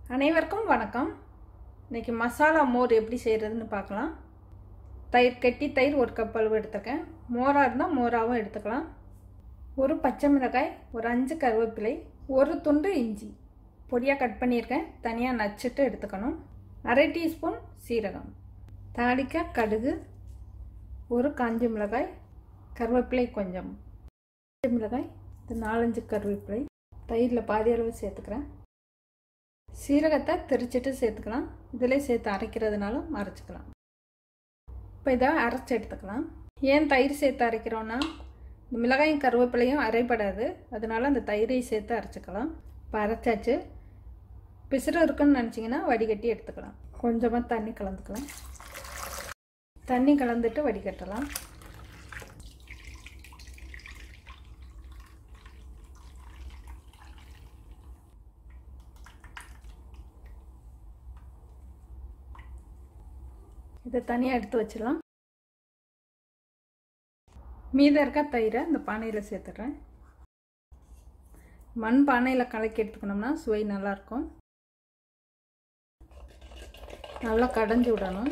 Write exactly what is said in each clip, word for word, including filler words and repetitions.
அனைவருக்கும் வணக்கம். இன்னைக்கு மசாலா மோர் எப்படி செய்கிறதுன்னு பார்க்கலாம். தயிர் கட்டி தயிர் ஒரு கப் அளவு எடுத்துக்கேன். மோராக இருந்தால் மோராகவும் எடுத்துக்கலாம். ஒரு பச்சை மிளகாய், ஒரு அஞ்சு கருவேப்பிலை, ஒரு துண்டு இஞ்சி பொடியாக கட் பண்ணியிருக்கேன். தனியாக நச்சுட்டு எடுத்துக்கணும். அரை டீஸ்பூன் சீரகம், தாளிக்க கடுகு, ஒரு காஞ்ச மிளகாய், கருவேப்பிலை கொஞ்சம், மிளகாய் இது நாலஞ்சு கருவேப்பிலை, தயிரில் பாதி அளவு சேர்த்துக்கிறேன். சீரகத்தை திரிச்சிட்டு சேர்த்துக்கலாம். இதிலே சேர்த்து அரைக்கிறதுனாலும் அரைச்சிக்கலாம். இப்போ இதை அரைச்சி எடுத்துக்கலாம். ஏன் தயிர் சேர்த்து அரைக்கிறோன்னா இந்த மிளகாயும் கருவேப்பிலையும் அரைப்படாது, அதனால அந்த தயிரையும் சேர்த்து அரைச்சிக்கலாம். இப்போ அரைச்சாச்சு. பிசுறு இருக்குன்னு நினச்சிங்கன்னா வடிகட்டி எடுத்துக்கலாம். கொஞ்சமாக தண்ணி கலந்துக்கலாம். தண்ணி கலந்துட்டு வடிகட்டலாம். இதை தனியாக எடுத்து வச்சிடலாம். மீதம் இருக்க தயிரை இந்த பானையில் சேர்த்துடுறேன். மண் பானையில் கலக்கி எடுத்துக்கணும்னா சுவை நல்லாயிருக்கும். நல்லா கடைஞ்சி விடணும்.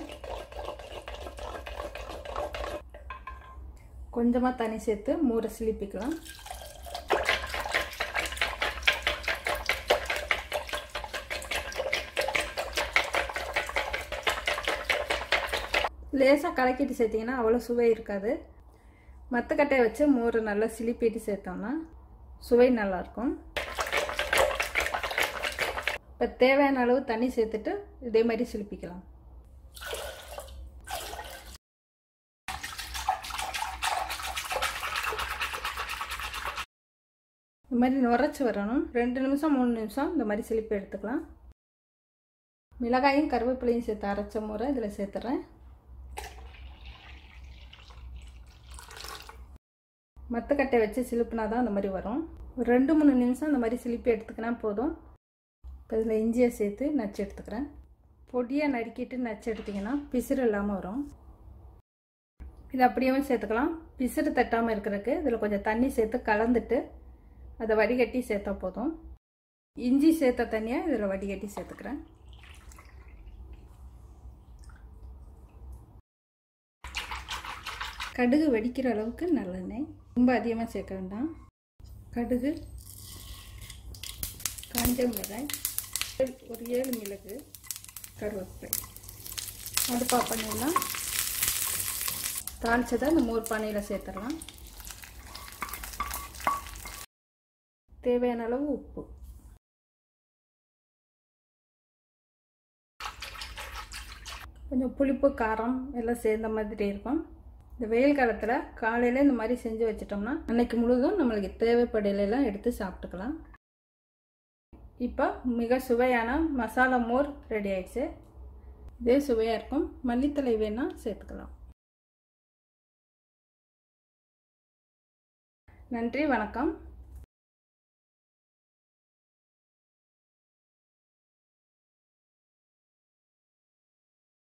கொஞ்சமாக தண்ணி சேர்த்து மூரை சிலிப்பிக்கலாம். லேசாக கலக்கிட்டு சேர்த்திங்கன்னா அவ்வளோ சுவை இருக்காது. மத்தக்கட்டையை வச்சு மோரை நல்லா சிலிப்பிட்டு சேர்த்தோம்னா சுவை நல்லாயிருக்கும். இப்போ தேவையான அளவு தண்ணி சேர்த்துட்டு இதே மாதிரி சிலிப்பிக்கலாம். இந்த மாதிரி நுரைச்சி வரணும். ரெண்டு நிமிஷம் மூணு நிமிஷம் இந்த மாதிரி சிலிப்பி எடுத்துக்கலாம். மிளகாயும் கருவேப்பிலையும் சேர்த்து அரைச்ச மோரை இதில் சேர்த்துறேன். மத்தக்கட்டை வச்சு சிலிப்புனா தான் அந்த மாதிரி வரும். ஒரு ரெண்டு மூணு நிமிஷம் இந்த மாதிரி சிலிப்பி எடுத்துக்கினா போதும். இப்போ இதில் இஞ்சியை சேர்த்து நச்சு எடுத்துக்கிறேன். பொடியாக நறுக்கிட்டு நச்சு எடுத்திங்கன்னா பிசுறு இல்லாமல் வரும். இது அப்படியே சேர்த்துக்கலாம். பிசுறு தட்டாமல் இருக்கிறதுக்கு இதில் கொஞ்சம் தண்ணி சேர்த்து கலந்துட்டு அதை வடிகட்டி சேர்த்தா போதும். இஞ்சி சேர்த்த தண்ணியாக இதில் வடிகட்டி சேர்த்துக்கிறேன். கடுகு வெடிக்கிற அளவுக்கு நல்லெண்ணெய், ரொம்ப அதிகமாக சேர்க்க வேண்டாம். கடுகு, காஞ்ச மிளகாய், ஒரு ஏழு மிளகு, கருவேப்பிலை அடுப்பா பண்ணிடலாம். தாளிச்சதை இந்த மோர் பானையில் சேர்த்துடலாம். தேவையான அளவு உப்பு, கொஞ்சம் புளிப்பு காரம் எல்லாம் சேர்ந்த மாதிரி இருக்கும். இந்த வெயில் காலத்தில் காலையில் இந்த மாதிரி செஞ்சு வச்சிட்டோம்னா அன்னைக்கு முழுதும் நம்மளுக்கு தேவைப்படையிலாம் எடுத்து சாப்பிட்டுக்கலாம். இப்போ மிக சுவையான மசாலா மோர் ரெடி ஆயிடுச்சு. இதே சுவையாக இருக்கும். மல்லித்தலை வேணால் சேர்த்துக்கலாம். நன்றி, வணக்கம்.